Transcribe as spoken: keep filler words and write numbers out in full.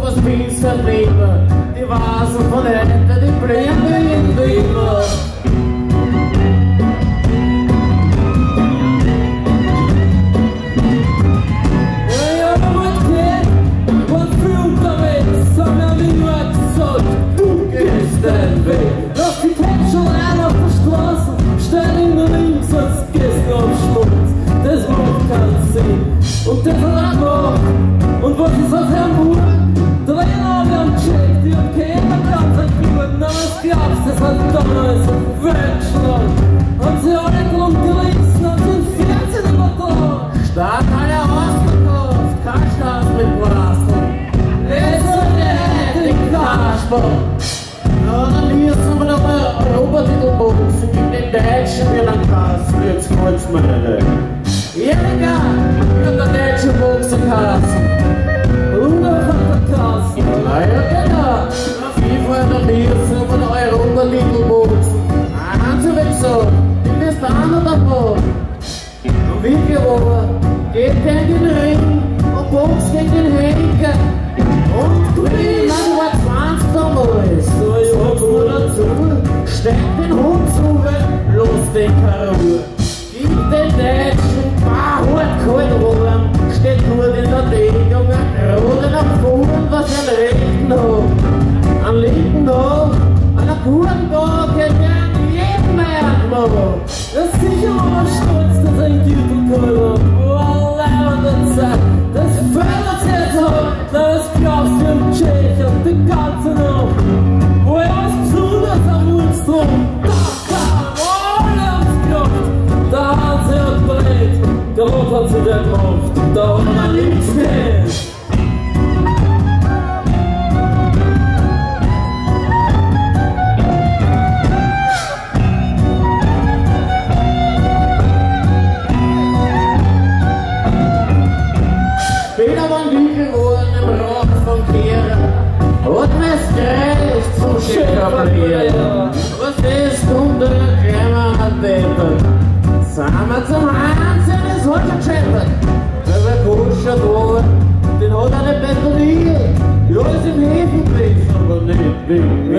was willst du lieber? Die Vasen von heute, die blende in Lieber. Ja, aber mal geht, was für unterwegs, haben wir mir nur gesagt, du gehst den Weg. Lass die Ketchup auf der Straße, stell ihn nur links, als gehst du auf Schmutz. Das macht keinen Sinn, und das hat er gemacht. Und was ist das, Herr Moore? Der Trainer haben gecheckt, ich hab keine ganze Guten, aber es glaubst, das hat damals ein Weltschlag. Haben sie alle drum gerissen, haben sie den Fernsehen übertragen. Statt alle ausverkauft, kein Spaß mit Wasser. Jetzt soll der Hände den Kasper. Na, dann müssen wir noch mal Europatitelboxen gegen den Deutschen wie einen Kasten, jetzt kommt's mir nicht. Ja, egal, wie der deutsche Boxerkasten. Bruder von der Kasten. Na ja, genau. Auf jeden Fall noch müssen wir noch Europatitelboxen. Hansi wird so, die bist an oder wo? Und wie viel Uhr geht der in den Ring und boxt gegen den Henker. Und grün, du war zwanzig damals. So, ich hab's nur dazu. Steck den Hund zu, los den Karur. Gib den Deutschen, paar hart rum, steht nur in der Deckung, Rode nach vorn, was er rechten hat. Am linken Tag, an der guten Tag, geht er an jedem Merkmal. Das ist sicher mal stolz, dass er einen Titel geholt hat. Oh, leibende Zeit, das fördert sich jetzt heute, das glaubst du im Tschechen, die ganze Nacht. Wo er was Besonderes am Mundstrom, da kam alle aufs Kraft. Der Hansi hat breit, der Rot hat sie der gemacht, und da hat man nichts mehr. Später waren wir geworden im Rock von Kehrer, hat mir es gereicht zum Schickabellieren. Was ist unter der Krämer hat Deppert? Sind wir zum Hansi, das hat schon gescheppert. Weil der Kuscher da, den hat er nicht betoniert. Ja, ist im Häfen gewesen, aber nicht wegen mir.